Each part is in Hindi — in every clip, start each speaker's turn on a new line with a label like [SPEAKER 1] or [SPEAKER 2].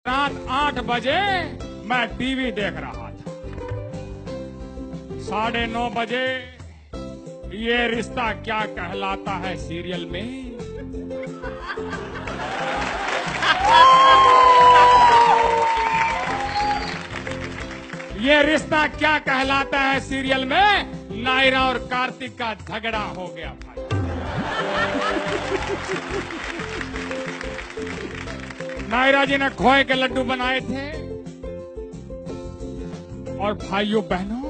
[SPEAKER 1] रात 8 बजे मैं टीवी देख रहा था। 9:30 बजे ये रिश्ता क्या कहलाता है सीरियल में ये रिश्ता क्या कहलाता है सीरियल में नायरा और कार्तिक का झगड़ा हो गया भाई। नायरा जी ने खोए के लड्डू बनाए थे और भाइयों बहनों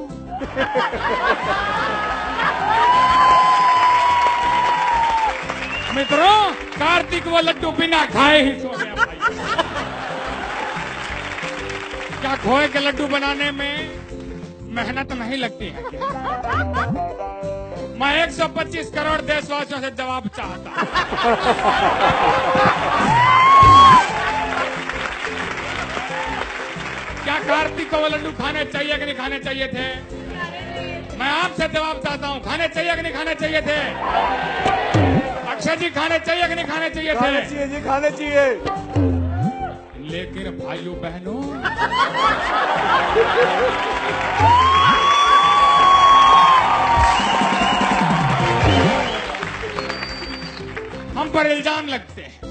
[SPEAKER 1] मित्रों कार्तिक वो लड्डू बिना खाए ही सो गया भाई। क्या खोए के लड्डू बनाने में मेहनत नहीं लगती है क्या? मैं 125 करोड़ देशवासियों से जवाब चाहता। क्या कार्तिक को वो लड्डू खाने चाहिए कि नहीं खाने चाहिए थे? मैं आपसे जवाब चाहता हूँ, खाने चाहिए कि नहीं खाने चाहिए थे? अक्षय जी खाने चाहिए कि नहीं खाने चाहिए थे?
[SPEAKER 2] खाने चाहिए जी, खाने चाहिए।
[SPEAKER 1] लेकिन भाइयों बहनों हम पर इल्जाम लगते हैं।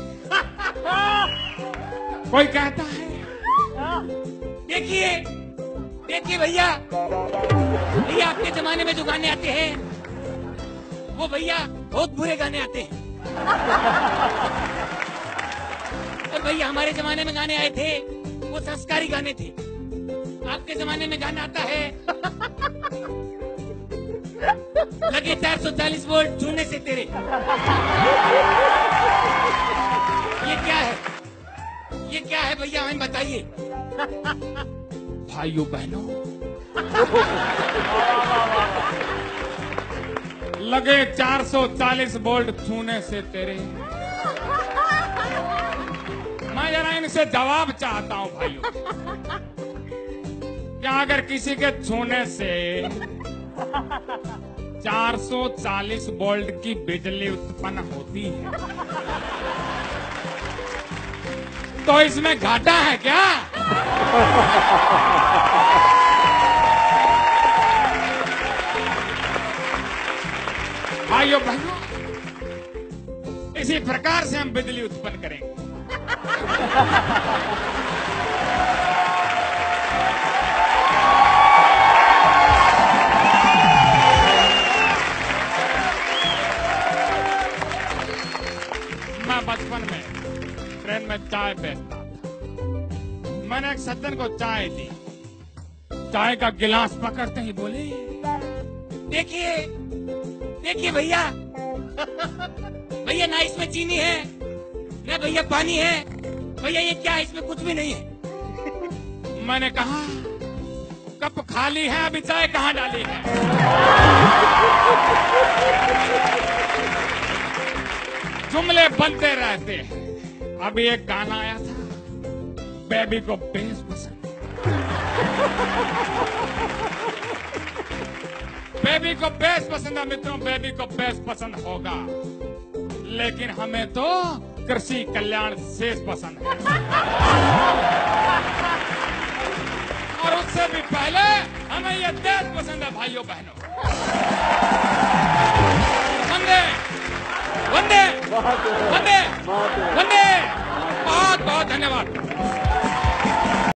[SPEAKER 1] कोई कहता है
[SPEAKER 3] देखिए देखिए भैया भैया आपके जमाने में जो गाने आते हैं वो भैया बहुत बुरे गाने आते हैं और भैया हमारे जमाने में गाने आए थे वो संस्कारी गाने थे। आपके जमाने में गाना आता है लगे 440 वोल्ट छूने से तेरे। ये क्या है भैया हमें बताइए।
[SPEAKER 1] भाइयों बहनों लगे 440 वोल्ट छूने से तेरे। मैं जरा इनसे जवाब चाहता हूं भाइयों। क्या अगर किसी के छूने से 440 वोल्ट की बिजली उत्पन्न होती है तो इसमें घाटा है क्या? भाइयों बहनों इसी प्रकार से हम बिजली उत्पन्न करेंगे। मैं बचपन में ट्रेन में चाय बेचता था। मैंने एक सज्जन को चाय दी। चाय का गिलास पकड़ते ही बोले
[SPEAKER 3] देखिए देखिए भैया भैया ना इसमें चीनी है ना भैया पानी है भैया ये क्या है इसमें कुछ भी नहीं है।
[SPEAKER 1] मैंने कहा कप खाली है अभी चाय कहाँ डाली है? जुमले बनते रहते हैं। अभी एक गाना आया था बेबी को बेस पसंद बेबी को बेस पसंद है। मित्रों बेबी को बेस पसंद होगा लेकिन हमें तो कृषि कल्याण शेष पसंद है और उससे भी पहले हमें ये देश पसंद है। भाइयों बहनों वंदे वंदे वंदे वंदे बहुत बहुत धन्यवाद।